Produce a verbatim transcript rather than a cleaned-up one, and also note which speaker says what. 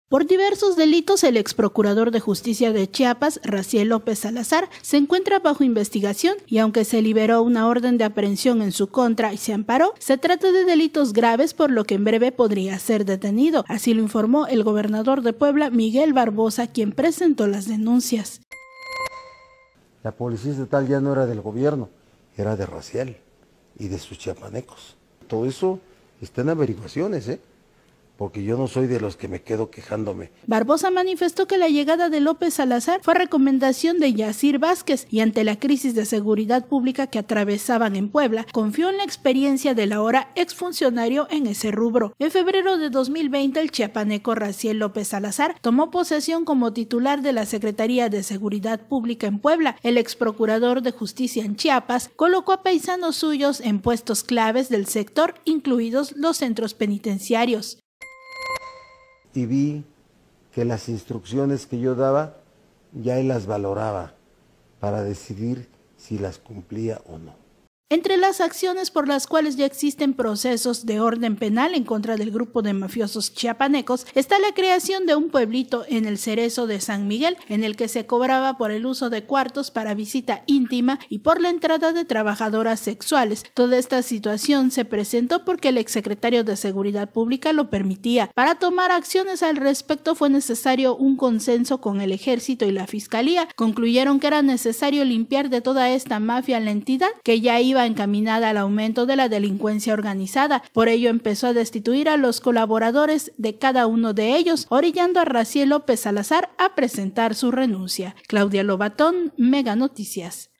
Speaker 1: Por diversos delitos, el ex procurador de justicia de Chiapas, Raciel López Salazar, se encuentra bajo investigación y aunque se liberó una orden de aprehensión en su contra y se amparó, se trata de delitos graves por lo que en breve podría ser detenido. Así lo informó el gobernador de Puebla, Miguel Barbosa, quien presentó las denuncias.
Speaker 2: La policía estatal ya no era del gobierno, era de Raciel y de sus chiapanecos. Todo eso está en averiguaciones, ¿eh? porque yo no soy de los que me quedo quejándome.
Speaker 1: Barbosa manifestó que la llegada de López Salazar fue recomendación de Yacir Vázquez y ante la crisis de seguridad pública que atravesaban en Puebla, confió en la experiencia del ahora exfuncionario en ese rubro. En febrero de dos mil veinte, el chiapaneco Raciel López Salazar tomó posesión como titular de la Secretaría de Seguridad Pública en Puebla. El ex procurador de justicia en Chiapas colocó a paisanos suyos en puestos claves del sector, incluidos los centros penitenciarios.
Speaker 2: Y vi que las instrucciones que yo daba, ya él las valoraba para decidir si las cumplía o no.
Speaker 1: Entre las acciones por las cuales ya existen procesos de orden penal en contra del grupo de mafiosos chiapanecos está la creación de un pueblito en el Cerezo de San Miguel, en el que se cobraba por el uso de cuartos para visita íntima y por la entrada de trabajadoras sexuales. Toda esta situación se presentó porque el exsecretario de Seguridad Pública lo permitía. Para tomar acciones al respecto fue necesario un consenso con el Ejército y la Fiscalía. Concluyeron que era necesario limpiar de toda esta mafia la entidad, que ya iba encaminada al aumento de la delincuencia organizada. Por ello empezó a destituir a los colaboradores de cada uno de ellos, orillando a Raciel López Salazar a presentar su renuncia. Claudia Lobatón, Mega Noticias.